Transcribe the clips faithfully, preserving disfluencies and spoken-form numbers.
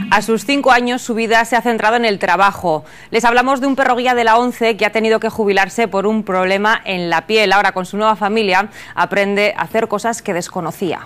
A sus cinco años su vida se ha centrado en el trabajo. Les hablamos de un perro guía de la ONCE que ha tenido que jubilarse por un problema en la piel. Ahora con su nueva familia aprende a hacer cosas que desconocía.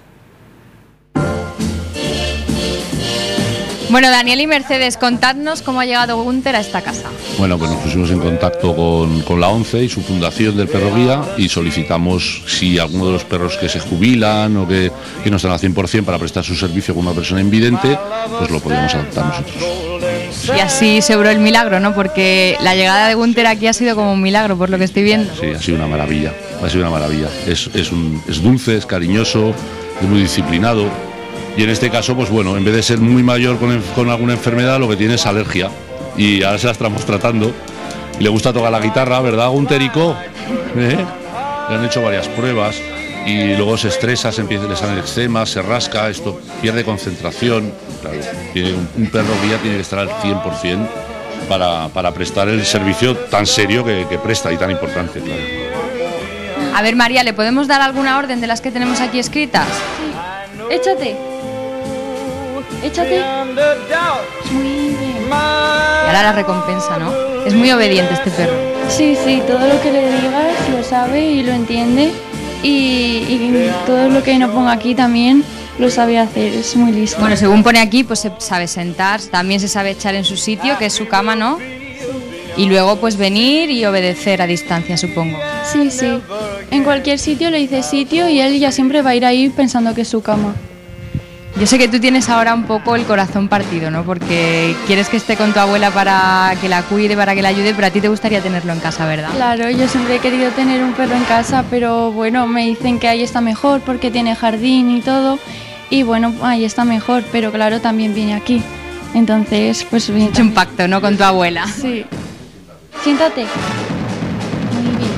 Bueno, Daniel y Mercedes, contadnos cómo ha llegado Gunter a esta casa. Bueno, pues nos pusimos en contacto con, con la ONCE y su fundación del perro guía y solicitamos si alguno de los perros que se jubilan o que, que no están al cien por cien para prestar su servicio con una persona invidente, pues lo podíamos adoptar nosotros. Y así se obró el milagro, ¿no? Porque la llegada de Gunter aquí ha sido como un milagro, por lo que estoy viendo. Sí, ha sido una maravilla, ha sido una maravilla. Es, es, un, es dulce, es cariñoso, es muy disciplinado. Y en este caso, pues bueno, en vez de ser muy mayor con, con alguna enfermedad, lo que tiene es alergia. Y ahora se la estamos tratando. Y le gusta tocar la guitarra, ¿verdad, Gunterico? ¿Eh? Le han hecho varias pruebas y luego se estresa, se empieza, le salen eczemas, se rasca, esto pierde concentración. Claro, tiene un, un perro guía tiene que estar al cien por cien para, para prestar el servicio tan serio que, que presta y tan importante, claro. A ver, María, ¿le podemos dar alguna orden de las que tenemos aquí escritas? Sí. Échate. Échate. Muy bien. Y ahora la recompensa, ¿no? Es muy obediente este perro. Sí, sí, todo lo que le digas lo sabe y lo entiende. Y, y todo lo que no ponga aquí también lo sabe hacer, es muy listo. Bueno, según pone aquí, pues se sabe sentar, también se sabe echar en su sitio, que es su cama, ¿no? Y luego pues venir y obedecer a distancia, supongo. Sí, sí. En cualquier sitio le dice sitio y él ya siempre va a ir ahí pensando que es su cama. Yo sé que tú tienes ahora un poco el corazón partido, ¿no? Porque quieres que esté con tu abuela para que la cuide, para que la ayude, pero a ti te gustaría tenerlo en casa, ¿verdad? Claro, yo siempre he querido tener un perro en casa, pero bueno, me dicen que ahí está mejor porque tiene jardín y todo. Y bueno, ahí está mejor, pero claro, también viene aquí. Entonces, pues bien. Has hecho un pacto, ¿no? Con tu abuela. Sí. Siéntate. Muy bien.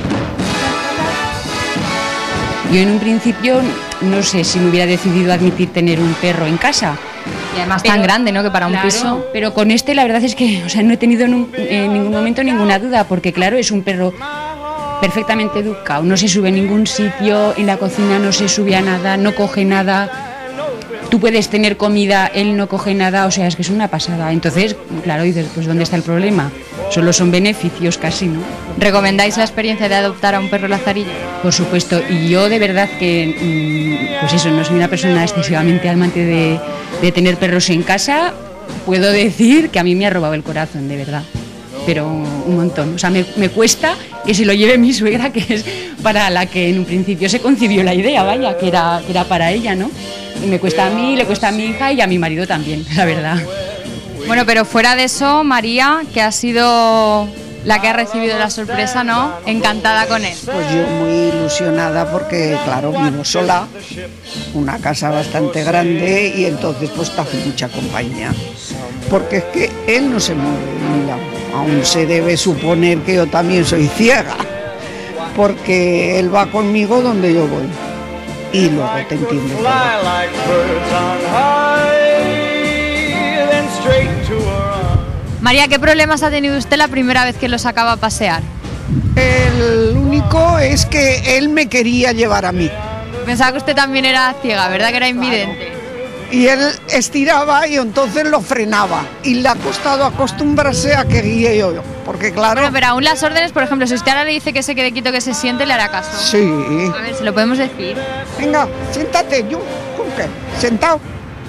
Yo en un principio no sé si me hubiera decidido admitir tener un perro en casa. Y además pero, tan grande, ¿no? Que para un claro, piso. Pero con este la verdad es que, o sea, no he tenido en, en ningún momento ninguna duda, porque claro, es un perro perfectamente educado, no se sube a ningún sitio, en la cocina no se sube a nada, no coge nada. Tú puedes tener comida, él no coge nada, o sea, es que es una pasada. Entonces, claro, dices, pues ¿dónde está el problema? Solo son beneficios casi, ¿no? ¿Recomendáis la experiencia de adoptar a un perro lazarillo? Por supuesto, y yo de verdad que, pues eso, no soy una persona excesivamente amante de, de tener perros en casa, puedo decir que a mí me ha robado el corazón, de verdad. Pero un montón, o sea, me, me cuesta que se lo lleve mi suegra, que es para la que en un principio se concibió la idea, vaya, que era, que era para ella, ¿no? Y me cuesta a mí, le cuesta a mi hija y a mi marido también, la verdad. Bueno, pero fuera de eso, María, que ha sido la que ha recibido la sorpresa, ¿no? Encantada con él. Pues yo muy ilusionada porque, claro, vivo sola, una casa bastante grande y entonces pues te hace mucha compañía. Porque es que él no se mueve de mi lado, aún se debe suponer que yo también soy ciega, porque él va conmigo donde yo voy. Y luego te entiendo todo. María, ¿qué problemas ha tenido usted la primera vez que lo sacaba a pasear? El único es que él me quería llevar a mí. Pensaba que usted también era ciega, ¿verdad? Que era invidente. Y él estiraba y entonces lo frenaba. Y le ha costado acostumbrarse a que guíe yo, porque claro... Bueno, pero aún las órdenes, por ejemplo, si usted ahora le dice que se quede quieto, que se siente, le hará caso. Sí. A ver, ¿se lo podemos decir? Venga, siéntate, yo, Junker, sentado.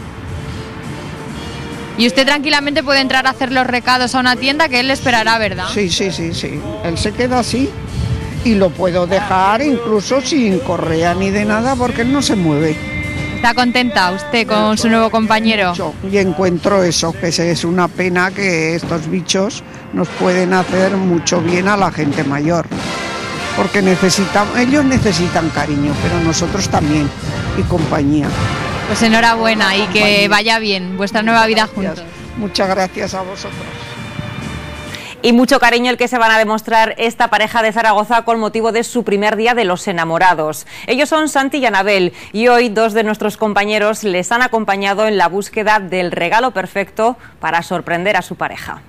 Y usted tranquilamente puede entrar a hacer los recados a una tienda que él le esperará, ¿verdad? Sí, sí, sí, sí. Él se queda así y lo puedo dejar incluso sin correa ni de nada porque él no se mueve. ¿Está contenta usted con su nuevo compañero? Y encuentro eso, que es una pena que estos bichos nos pueden hacer mucho bien a la gente mayor. Porque necesitan, ellos necesitan cariño, pero nosotros también, y compañía. Pues enhorabuena y que compañía. Vaya bien vuestra nueva vida juntos. Muchas gracias a vosotros. Y mucho cariño el que se van a demostrar esta pareja de Zaragoza con motivo de su primer día de los enamorados. Ellos son Santi y Anabel y hoy dos de nuestros compañeros les han acompañado en la búsqueda del regalo perfecto para sorprender a su pareja.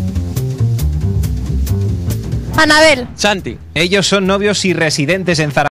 Anabel. Santi. Ellos son novios y residentes en Zaragoza.